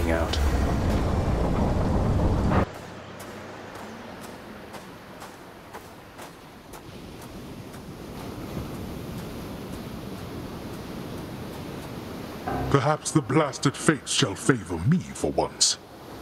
finding out. Perhaps the blasted fates shall favor me for once.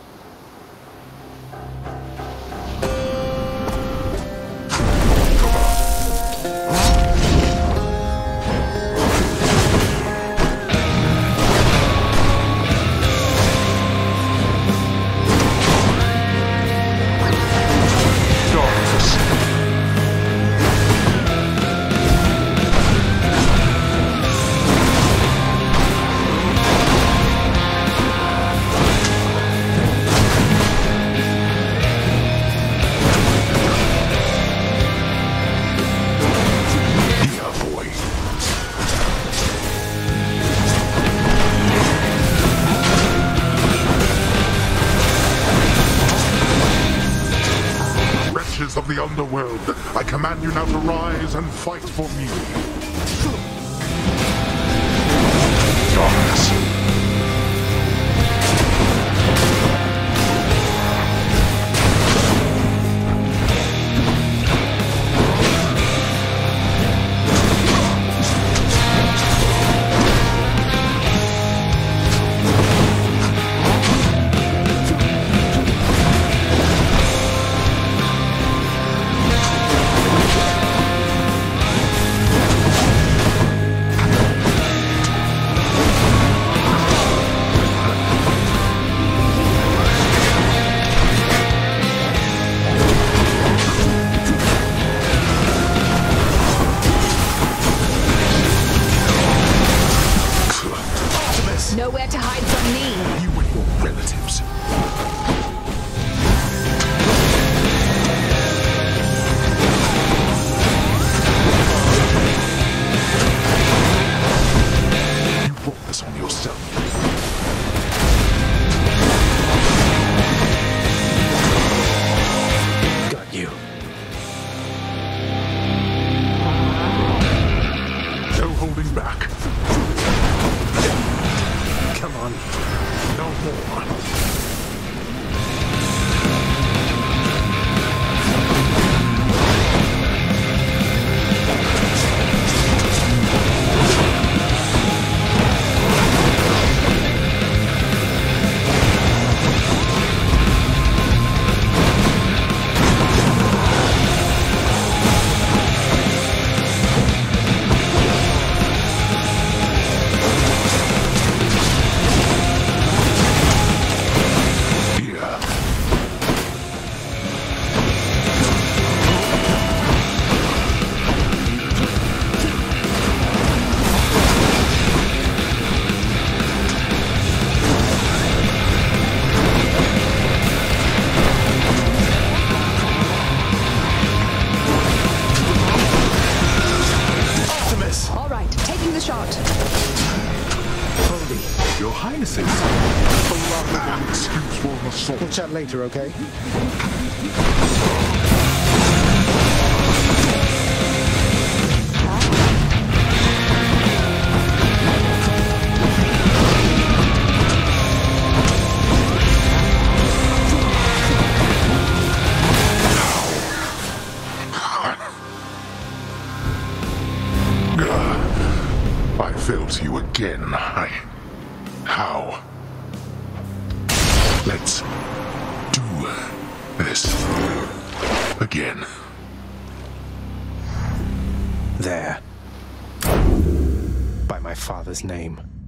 Of the underworld, I command you now to rise and fight for me. Darkness. Nowhere to hide from me. You and your relatives. You brought this on yourself. Got you. No holding back. Come on. No more. Your Highnesses, allow me an excuse for an assault. We'll chat later, okay? I failed you again. How? Let's do this again. There. By my father's name.